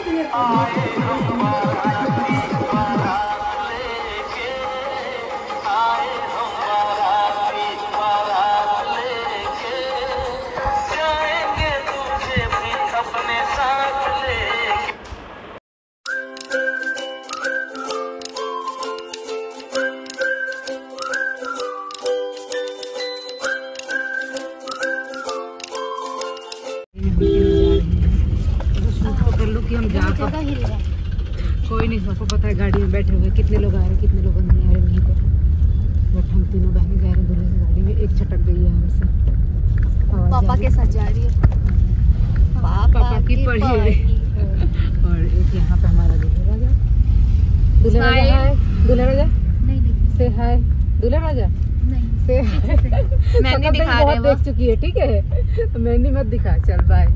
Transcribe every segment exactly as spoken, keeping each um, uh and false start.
कोई नहीं, सबको पता है गाड़ी में बैठे हुए कितने लोग आ रहे हैं कितने लोग नहीं आ रहे वहीं पर। बट हम तीनों बहनें जा रहे हैं दूल्हे की गाड़ी में। एक छटक गई है हमसे, पापा के साथ जा रही है, पापा की पढ़ी। और एक यहाँ पे हमारा दूल्हा राजा। दूल्हा राजा हाय, दूल्हा राजा नहीं नहीं से हाय, दूल्हा राजा नहीं से मैंने दिखा बहुत देख चुकी है, ठीक है तो मेहंदी मत दिखा, चल बाय।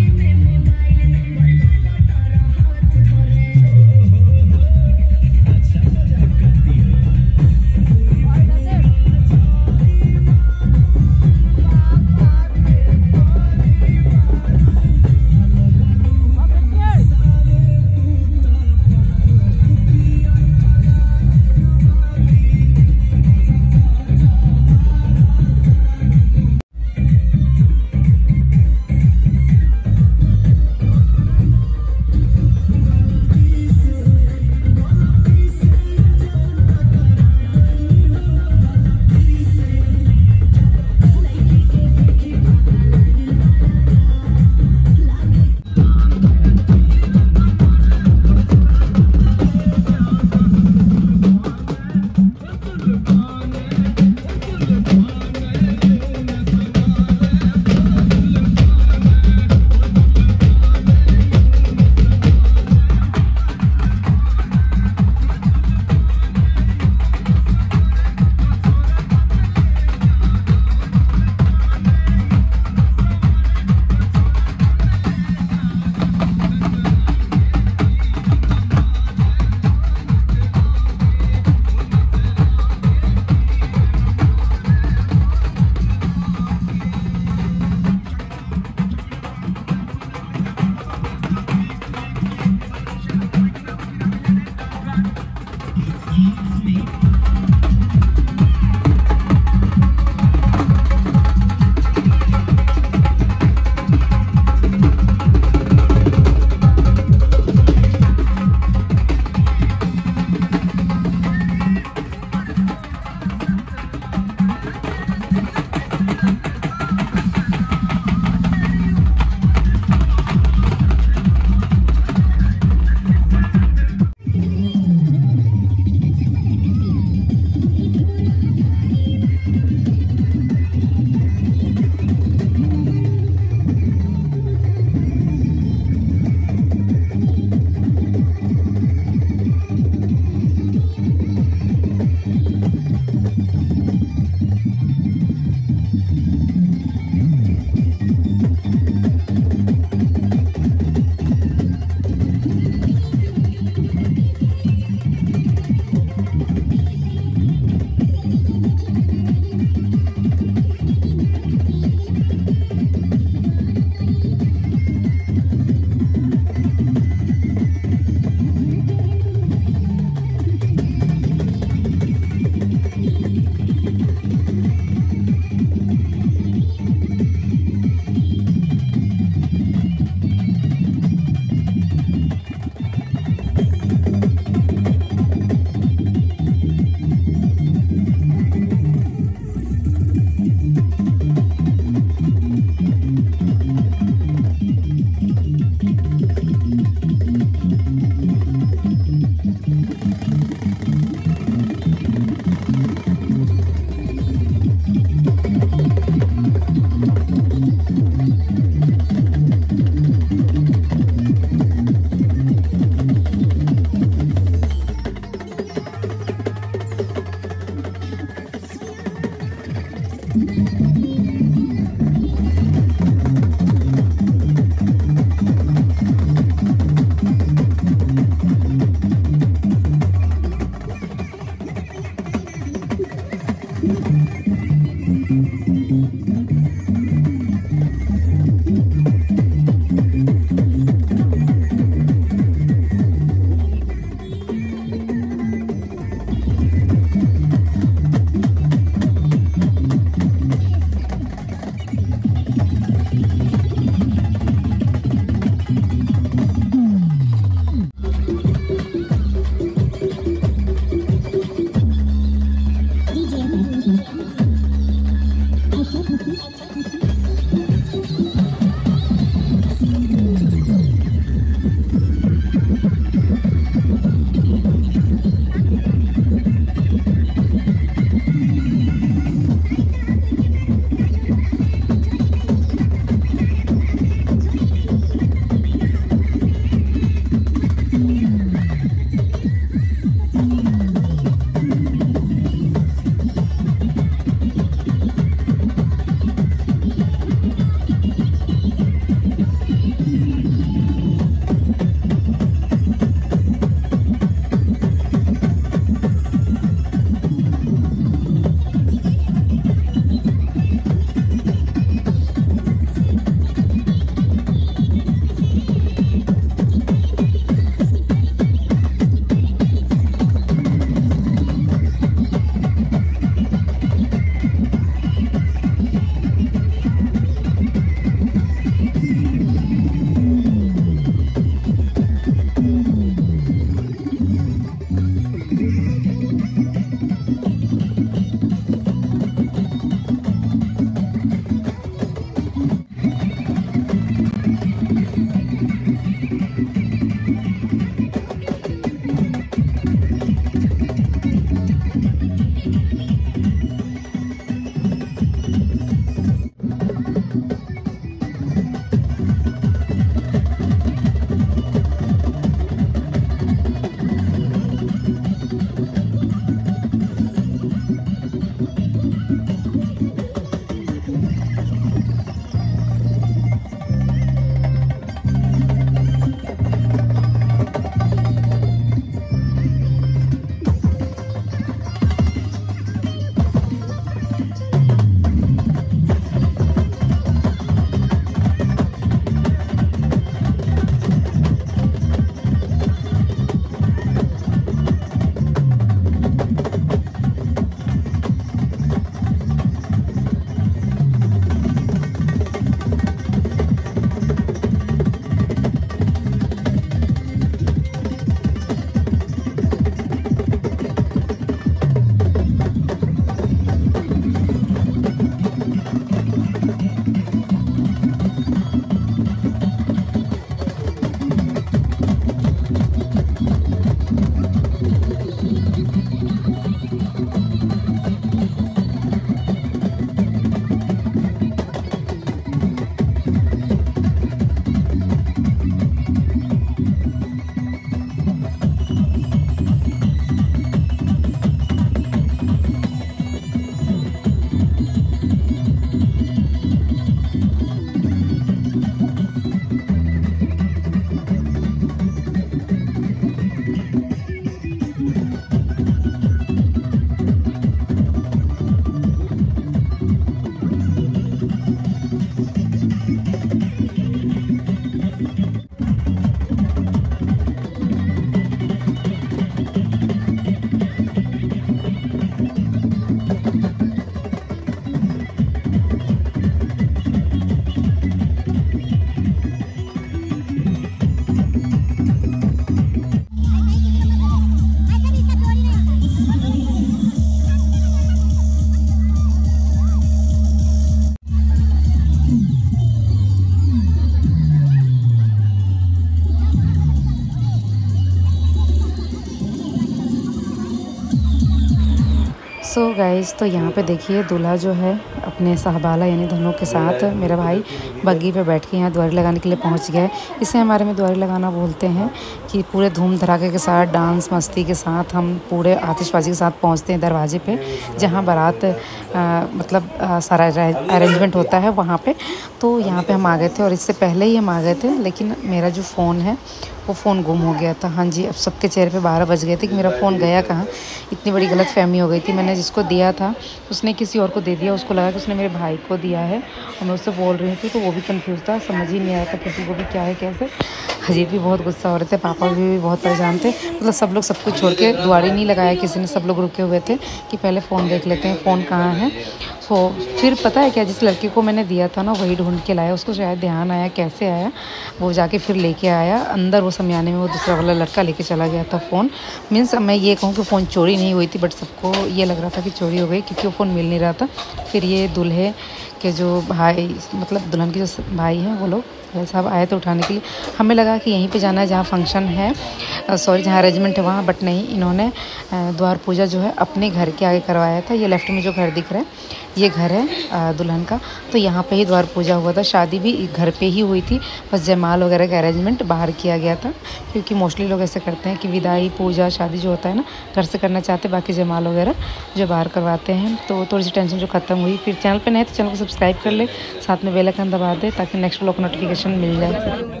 सो so गाइस, तो यहाँ पे देखिए दूल्हा जो है अपने साहबाला यानी धनों के साथ मेरा भाई बग्गी पे बैठ के यहाँ द्वारी लगाने के लिए पहुँच गया है। इसे हमारे में द्वारी लगाना बोलते हैं कि पूरे धूम धड़ाके के साथ डांस मस्ती के साथ हम पूरे आतिशबाजी के साथ पहुँचते हैं दरवाजे पे, जहाँ बारात आ, मतलब आ, सारा अरेंजमेंट होता है वहाँ पे। तो यहाँ पे हम आ गए थे और इससे पहले ही हम आ गए थे, लेकिन मेरा जो फ़ोन है वो फ़ोन गुम हो गया था। हाँ जी, अब सबके चेहरे पे बारह बज गए थे कि मेरा फ़ोन गया कहाँ। इतनी बड़ी गलतफहमी हो गई थी। मैंने जिसको दिया था उसने किसी और को दे दिया, उसको लगा कि उसने मेरे भाई को दिया है और मैं उससे बोल रही थी, तो वो भी कंफ्यूज था, समझ ही नहीं आया था किसी को भी क्या है कैसे। अजीब भी बहुत गुस्सा हो रहे थे, पापा भी, भी बहुत परेशान थे। मतलब सब लोग सब कुछ छोड़ के द्वारी नहीं लगाया किसी ने, सब लोग रुके हुए थे कि पहले फ़ोन देख लेते हैं फ़ोन कहाँ है। सो फिर पता है क्या, जिस लड़के को मैंने दिया था ना वही ढूंढ के लाया। उसको शायद ध्यान आया कैसे आया, वो जाके फिर लेके आया अंदर। वो समझाने में वो दूसरा वाला लड़का लेके चला गया था फ़ोन। मीन्स मैं ये कहूँ कि फ़ोन चोरी नहीं हुई थी, बट सबको ये लग रहा था कि चोरी हो गई क्योंकि वो फ़ोन मिल नहीं रहा था। फिर ये दूल्हे के जो भाई, मतलब दुल्हन के जो भाई हैं, वो लोग साहब आए थे उठाने के लिए। हमें लगा कि यहीं पे जाना है जहाँ फंक्शन है, सॉरी जहाँ अरेंजमेंट है वहाँ, बट नहीं, इन्होंने द्वार पूजा जो है अपने घर के आगे करवाया था। ये लेफ्ट में जो घर दिख रहा है ये घर है दुल्हन का, तो यहाँ पे ही द्वार पूजा हुआ था। शादी भी घर पे ही हुई थी, बस जयमाल वगैरह का अरेंजमेंट बाहर किया गया था, क्योंकि मोस्टली लोग ऐसे करते हैं कि विदाई पूजा शादी जो होता है ना घर से करना चाहते हैं, बाकी जयमाल वगैरह जो बाहर करवाते हैं। तो थोड़ी सी टेंशन जो ख़त्म हुई। फिर चैनल पे नए तो चैनल को सब्सक्राइब कर ले, साथ में बेल आइकन दबा दे ताकि नेक्स्ट व्लॉग नोटिफिकेशन मिल जाए।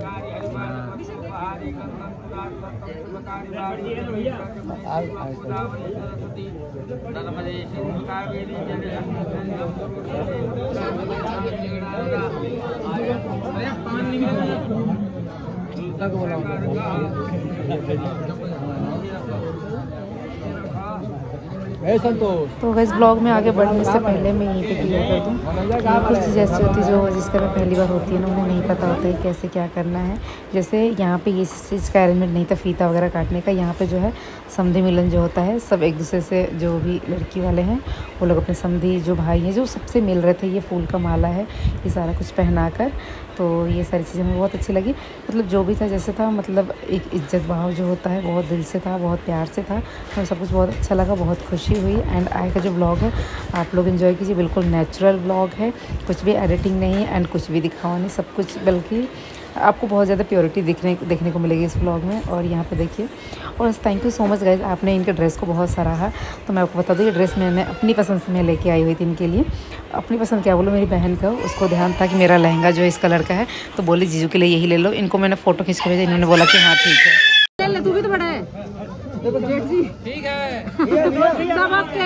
तो इस ब्लॉग में आगे बढ़ने से पहले मैं यहीं पे क्लियर कर दूँ कि कुछ चीज़ ऐसी होती है जो जिसका में पहली बार होती है ना, उन्हें नहीं पता होता है कैसे क्या करना है। जैसे यहाँ पे ये चीज़ का अरेंजमेंट नहीं था फीता वगैरह काटने का। यहाँ पे जो है समधी मिलन जो होता है, सब एक दूसरे से, जो भी लड़की वाले हैं वो लोग अपने समधी जो भाई हैं जो सबसे मिल रहे थे, ये फूल का माला है, ये सारा कुछ पहना कर। तो ये सारी चीज़ें हमें बहुत अच्छी लगी। मतलब जो भी था जैसे था, मतलब एक इज्जत भाव जो होता है बहुत दिल से था, बहुत प्यार से था। हमें सब कुछ बहुत अच्छा लगा, बहुत खुशी हुई। एंड आगे का जो ब्लॉग है आप लोग एंजॉय कीजिए, बिल्कुल नेचुरल ब्लॉग है, कुछ भी एडिटिंग नहीं एंड कुछ भी दिखावा नहीं, सब कुछ, बल्कि आपको बहुत ज़्यादा प्योरिटी दिखने देखने को मिलेगी इस ब्लॉग में। और यहाँ पे देखिए, और thank you so much guys, आपने इनके ड्रेस को बहुत सराहा। तो मैं आपको बता दूँ, ये ड्रेस मैंने अपनी पसंद से मैं लेके आई हुई थी इनके लिए। अपनी पसंद क्या बोलो, मेरी बहन का, उसको ध्यान था कि मेरा लहंगा जो है इस कलर का है, तो बोली जीजू के लिए यही ले लो। इनको मैंने फ़ोटो खींच के भेजा, इन्होंने बोला कि हाँ ठीक है। तू भी तो बड़ा है, ठीक है सब ओके,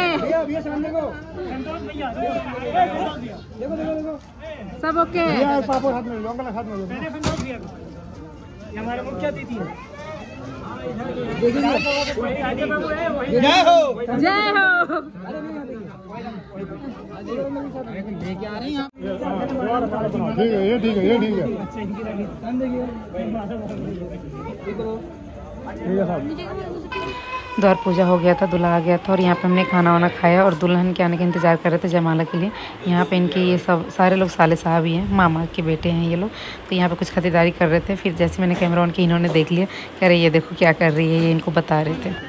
सब ओके। हमारे मुख्य अतिथि है। जय हो, जय हो। लेके आ रहे हैं ठीक है, ये ठीक है, ये ठीक है, ठीक है साहब। द्वार पूजा हो गया था, दूल्हा आ गया था और यहाँ पे हमने खाना वाना खाया और दुल्हन के आने का इंतज़ार कर रहे थे जयमाला के लिए। यहाँ पे इनके ये सब सारे लोग साले साहब ही हैं, मामा के बेटे हैं ये लोग। तो यहाँ पे कुछ खरीदारी कर रहे थे। फिर जैसे मैंने कैमरा ऑन किया, इन्होंने देख लिया, कह रहे ये देखो क्या कर रही है, ये इनको बता रहे थे।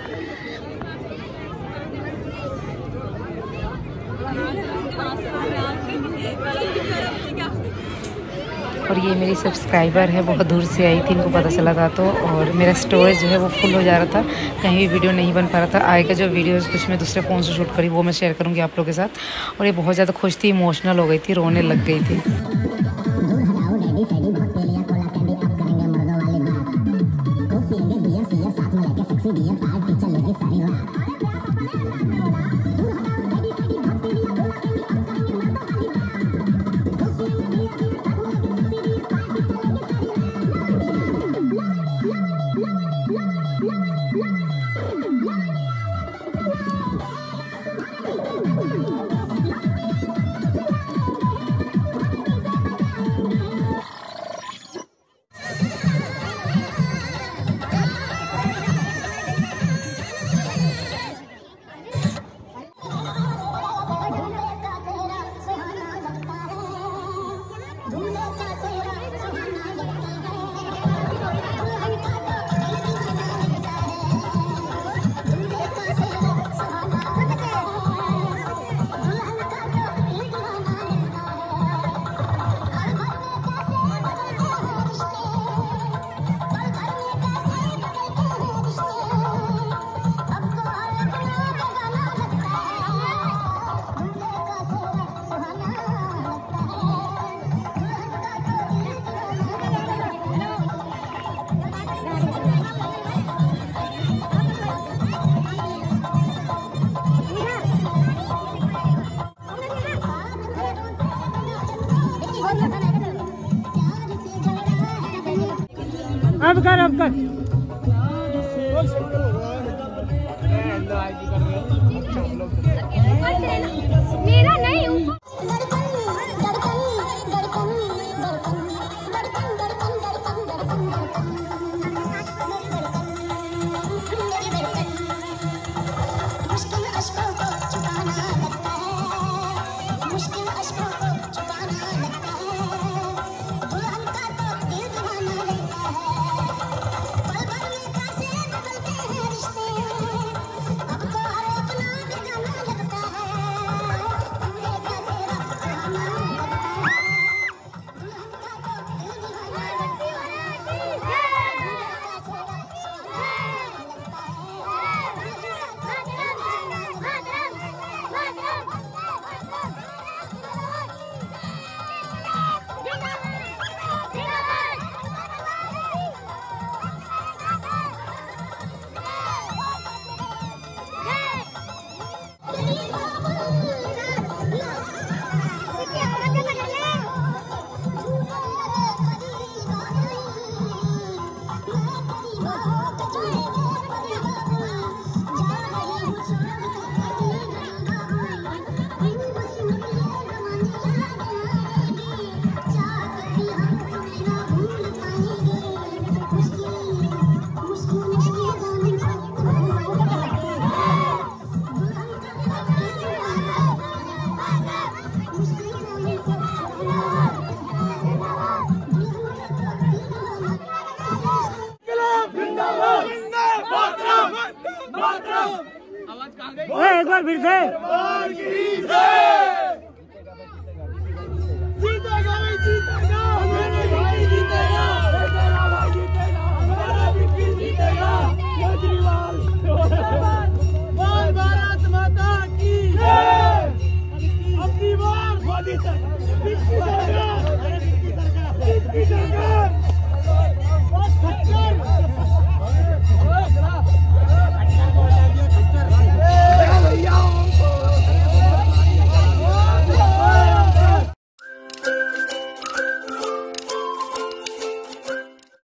और ये मेरी सब्सक्राइबर है, बहुत दूर से आई थी, इनको पता चला था तो। और मेरा स्टोरेज जो है वो फुल हो जा रहा था, कहीं भी वीडियो नहीं बन पा रहा था। आगे का जो वीडियो कुछ मैं दूसरे फ़ोन से शूट करी वो मैं शेयर करूँगी आप लोगों के साथ। और ये बहुत ज़्यादा खुश थी, इमोशनल हो गई थी, रोने लग गई थी। अब कर अब कर मेरा नहीं एक बार फिर से जीतेगा भाई जीतेगा मेरे भाई जीतेगा मेरा भाई जीतेगा हमारा विक्की जीतेगा केजरीवाल बोल भारत माता की जय। अब की बार मोदी सरकार विक्की सरकार विक्की सरकार विक्की सरकार